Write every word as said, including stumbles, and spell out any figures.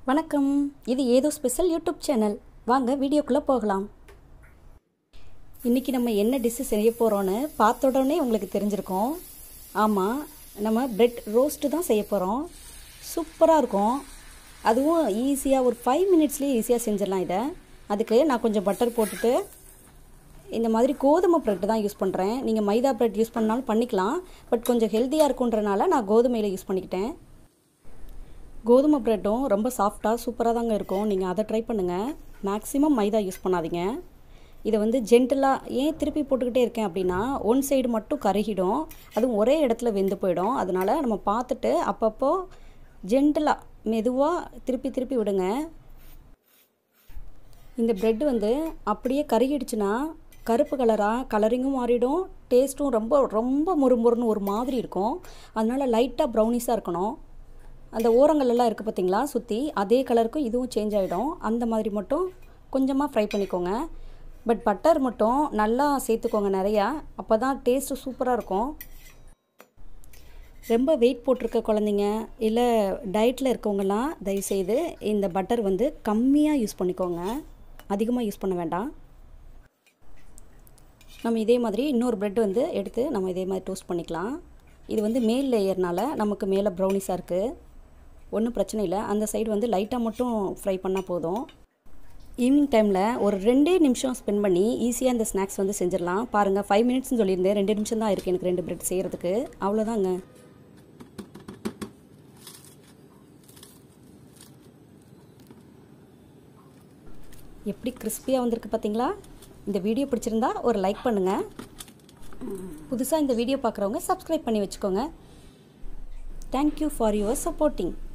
வணக்கம். இது ஏதோ ஸ்பெஷல் யூடியூப் சேனல். வாங்க வீடியோக்குள்ளே போகலாம். இன்றைக்கி நம்ம என்ன டிஷ்ஷு செய்ய போகிறோன்னு பார்த்த உடனே உங்களுக்கு தெரிஞ்சிருக்கோம். ஆமாம், நம்ம பிரெட் ரோஸ்ட்டு தான் செய்ய போகிறோம். சூப்பராக இருக்கும். அதுவும் ஈஸியாக ஒரு ஃபைவ் மினிட்ஸ்லேயே ஈஸியாக செஞ்சிடலாம். இதை அதுக்கு நான் கொஞ்சம் பட்டர் போட்டுட்டு இந்த மாதிரி கோதுமை ப்ரெட் தான் யூஸ் பண்ணுறேன். நீங்கள் மைதா ப்ரெட் யூஸ் பண்ணாலும் பண்ணிக்கலாம். பட் கொஞ்சம் ஹெல்த்தியாக இருக்குன்றனால நான் கோதுமையில் யூஸ் பண்ணிக்கிட்டேன். கோதுமை ப்ரெட்டும் ரொம்ப சாஃப்டாக சூப்பராக தாங்க இருக்கும். நீங்கள் அதை ட்ரை பண்ணுங்கள். மேக்ஸிமம் மைதா யூஸ் பண்ணாதீங்க. இதை வந்து ஜென்டிலாக ஏன் திருப்பி போட்டுக்கிட்டே இருக்கேன் அப்படின்னா, ஒன் சைடு மட்டும் கருகிடும், அதுவும் ஒரே இடத்துல வெந்து போயிடும். அதனால் நம்ம பார்த்துட்டு அப்பப்போ ஜென்டிலாக மெதுவாக திருப்பி திருப்பி விடுங்க. இந்த ப்ரெட் வந்து அப்படியே கருகிடுச்சுன்னா கருப்பு கலராக கலரிங்கும் மாறிடும், டேஸ்ட்டும் ரொம்ப ரொம்ப முறுமுறுன்னு ஒரு மாதிரி இருக்கும். அதனால் லைட்டாக ப்ரௌனிஸாக இருக்கணும். அந்த ஓரங்கள்லாம் இருக்குது பார்த்திங்களா, சுற்றி அதே கலருக்கும் இதுவும் சேஞ்ச் ஆகிடும். அந்த மாதிரி மட்டும் கொஞ்சமாக ஃப்ரை பண்ணிக்கோங்க. பட் பட்டர் மட்டும் நல்லா சேர்த்துக்கோங்க நிறையா, அப்போ தான் டேஸ்ட்டு சூப்பராக இருக்கும். ரொம்ப வெயிட் போட்டிருக்க குழந்தைங்க இல்லை டயட்டில் இருக்கவங்கலாம் தயவுசெய்து இந்த பட்டர் வந்து கம்மியாக யூஸ் பண்ணிக்கோங்க, அதிகமாக யூஸ் பண்ண வேண்டாம். நம்ம இதே மாதிரி இன்னொரு ப்ரெட் வந்து எடுத்து நம்ம இதே மாதிரி டோஸ்ட் பண்ணிக்கலாம். இது வந்து மேல் லேயர்னால் நமக்கு மேலே ப்ரௌனிஸாக இருக்குது, ஒன்றும் பிரச்சனை இல்லை. அந்த சைடு வந்து லைட்டாக மட்டும் ஃப்ரை பண்ணால் போதும். ஈவினிங் டைமில் ஒரு ரெண்டே நிமிஷம் ஸ்பெண்ட் பண்ணி ஈஸியாக இந்த ஸ்நாக்ஸ் வந்து செஞ்சிடலாம். பாருங்கள், ஃபைவ் மினிட்ஸ்னு சொல்லியிருந்தேன், ரெண்டு நிமிஷம் தான் இருக்குது எனக்கு ரெண்டு பிரெட் செய்கிறதுக்கு. அவ்வளோதாங்க. எப்படி கிறிஸ்பியாக வந்திருக்கு பார்த்தீங்களா? இந்த வீடியோ பிடிச்சிருந்தா ஒரு லைக் பண்ணுங்கள். புதுசாக இந்த வீடியோ பார்க்குறவங்க சப்ஸ்கிரைப் பண்ணி வச்சுக்கோங்க. Thank you for your supporting.